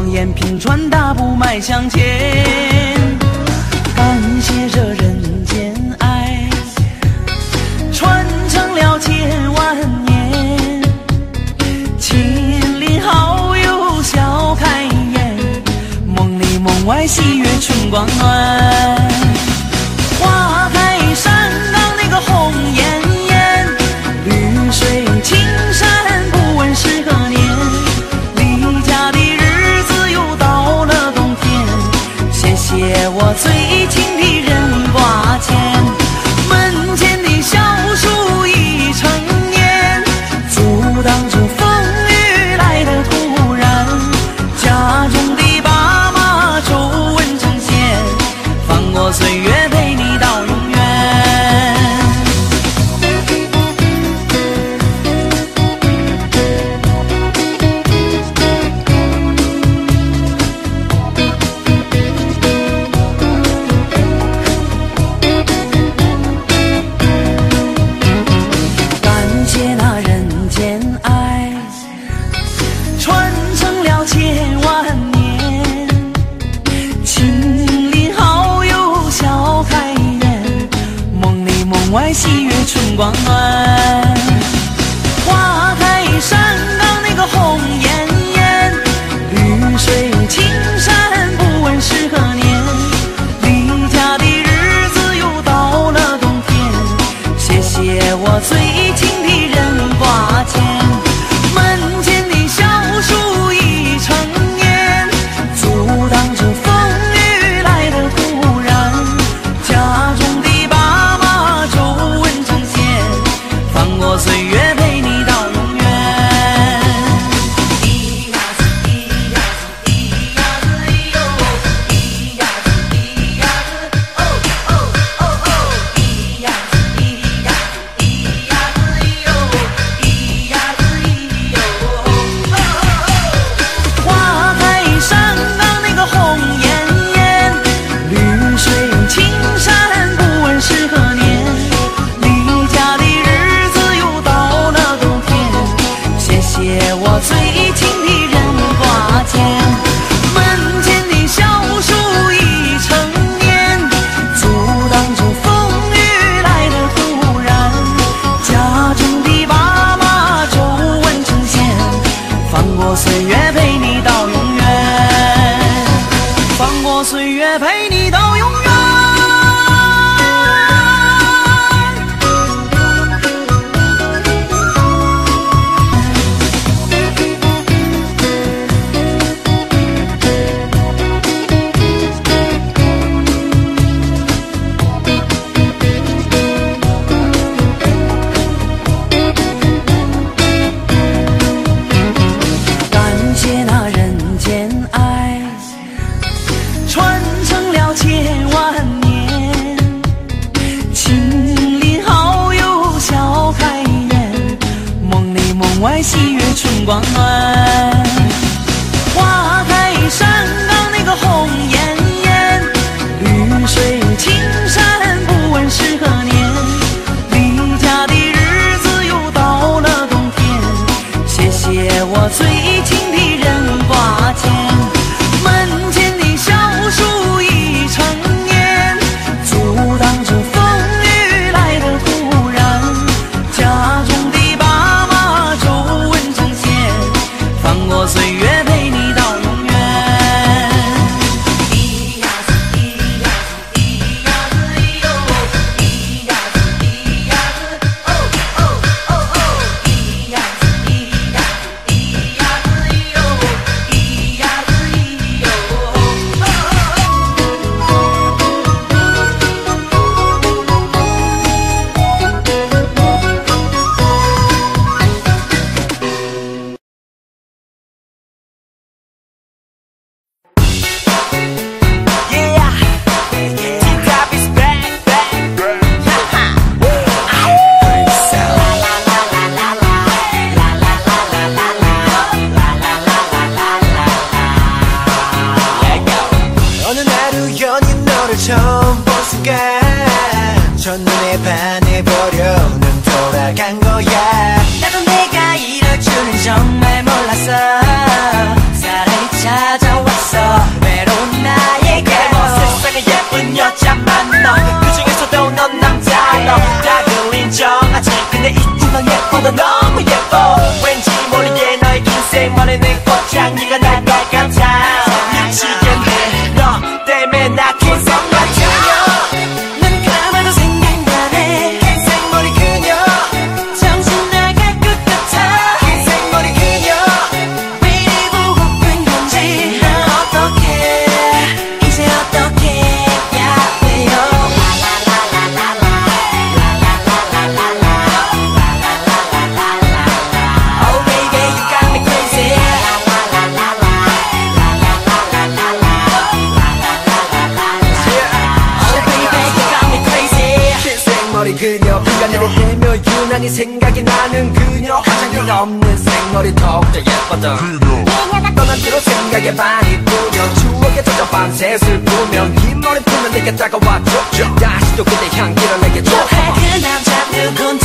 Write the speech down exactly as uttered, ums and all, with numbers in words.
眼平川大步迈向前，感谢这人间爱，传承了千万年。亲邻好友笑开颜，梦里梦外喜悦春光暖。花开山岗那个红艳艳，绿水青山不问是何年。离家的日子又到了冬天，谢谢我最亲的人挂牵。门前的小树已成年，阻挡住风雨来的突然。家中的爸妈皱纹呈现，放过岁月陪你到永远。感谢那人间爱，传承了千万年。亲邻好友笑开颜，梦里梦外喜悦春光暖。花开山岗那个红艳艳，绿水青山不问是何年。离家的日子又到了冬天，谢谢我最亲的人挂牵。门前的小树已成年，阻挡着风雨来的突然。家中的爸妈皱纹呈现， 많이 생각이 나는 그녀. 화장기가 없는 생얼이 더욱더 예뻤던 그녀가 떠난 뒤로 생각에 많이 뿌면 추억에 젖어 밤새 슬프면 긴 머리 풀면 내게 다가와줘. 다시 또 그대 향기를 내게 줘. 그 남자 누군